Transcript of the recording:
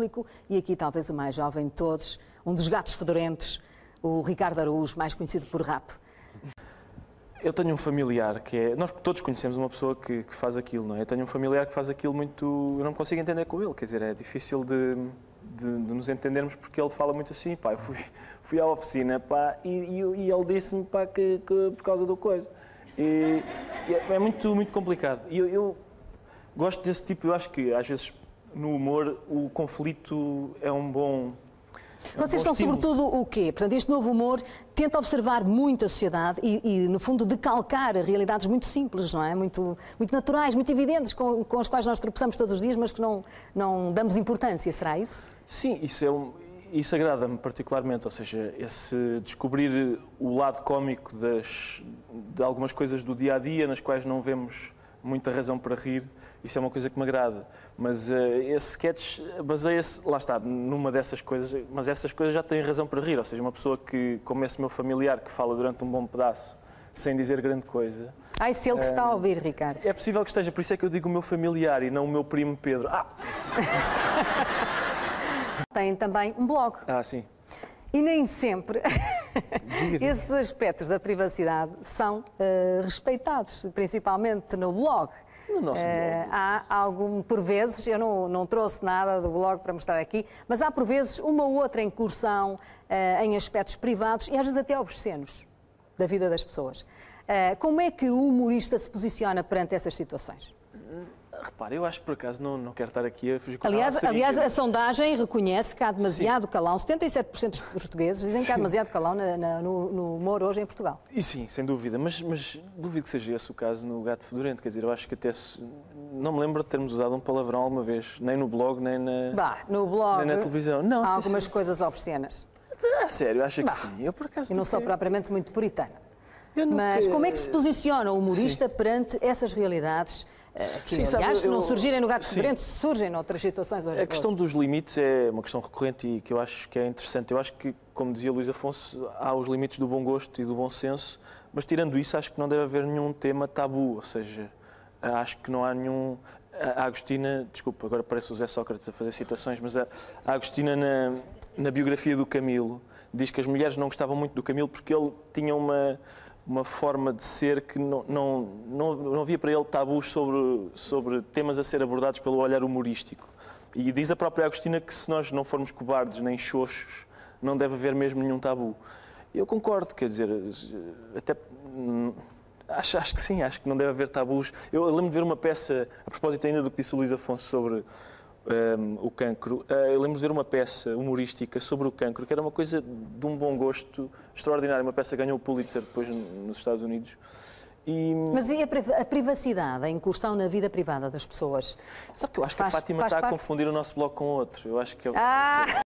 público e aqui talvez o mais jovem de todos, um dos gatos fedorentos, o Ricardo Araújo, mais conhecido por Rap. Eu tenho um familiar que é... Nós todos conhecemos uma pessoa que faz aquilo, não é? Eu tenho um familiar que faz aquilo muito... Eu não consigo entender com ele, quer dizer, é difícil de nos entendermos porque ele fala muito assim, pá, eu fui à oficina, pá, e ele disse-me, pá, que por causa do coisa. E é muito complicado. E eu gosto desse tipo, eu acho que às vezes no humor o conflito é um bom... Vocês estão sobretudo o quê? Portanto, este novo humor tenta observar muito a sociedade e no fundo, decalcar realidades muito simples, não é? Muito naturais, muito evidentes, com as quais nós tropeçamos todos os dias, mas que não damos importância, será isso? Sim, isso agrada-me particularmente, ou seja, esse descobrir o lado cómico de algumas coisas do dia-a-dia, nas quais não vemos muita razão para rir, isso é uma coisa que me agrada. Mas esse sketch baseia-se, lá está, numa dessas coisas, mas essas coisas já têm razão para rir, ou seja, uma pessoa que, como esse meu familiar, que fala durante um bom pedaço, sem dizer grande coisa... Ai, se ele te está a ouvir, Ricardo. É possível que esteja, por isso é que eu digo o meu familiar e não o meu primo Pedro. Tem também um blog. Sim. E nem sempre esses aspectos da privacidade são respeitados, principalmente no blog. No nosso blog. Há por vezes, eu não trouxe nada do blog para mostrar aqui, mas há por vezes uma ou outra incursão em aspectos privados e às vezes até obscenos da vida das pessoas. Como é que o humorista se posiciona perante essas situações? Repare, eu acho que por acaso não quero estar aqui a fugir com Aliás, a sondagem reconhece que há demasiado calão. 77% dos portugueses dizem que há demasiado calão no humor hoje em Portugal. E sim, sem dúvida, mas duvido que seja esse o caso no Gato Fedorento. Quer dizer, eu acho que até não me lembro de termos usado um palavrão alguma vez, nem no blog, nem na televisão. Não, há algumas coisas obscenas. Sério, acho que sim. Eu, por acaso, e não sou propriamente muito puritana. Mas como é que se posiciona o humorista perante essas realidades que, aliás, se não surgirem no Gato Fedorento, surgem noutras situações hoje? A questão dos limites é uma questão recorrente e que eu acho que é interessante. Eu acho que, como dizia Luís Afonso, há os limites do bom gosto e do bom senso, mas tirando isso, acho que não deve haver nenhum tema tabu, ou seja, acho que não há nenhum... A Agostina, desculpa, agora parece o Zé Sócrates a fazer citações, mas a Agostina, na biografia do Camilo, diz que as mulheres não gostavam muito do Camilo porque ele tinha uma forma de ser que não havia para ele tabus sobre temas a ser abordados pelo olhar humorístico. E diz a própria Agostina que se nós não formos cobardes nem xoxos, não deve haver mesmo nenhum tabu. Eu concordo, quer dizer, até... Acho que sim, acho que não deve haver tabus. Eu lembro de ver uma peça, a propósito ainda do que disse o Luís Afonso sobre o cancro, eu lembro de ver uma peça humorística sobre o cancro, que era uma coisa de um bom gosto extraordinário. Uma peça que ganhou o Pulitzer depois nos Estados Unidos. Mas e a privacidade, a incursão na vida privada das pessoas? Sabe que eu acho que a Fátima está a confundir o nosso blog com outro. Eu acho que